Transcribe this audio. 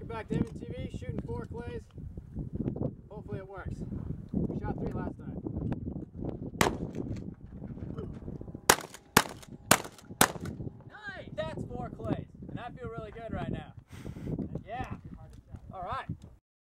back to EvanTV, shooting 4 clays. Hopefully it works. We shot 3 last time. Nice! That's 4 clays, and I feel really good right now.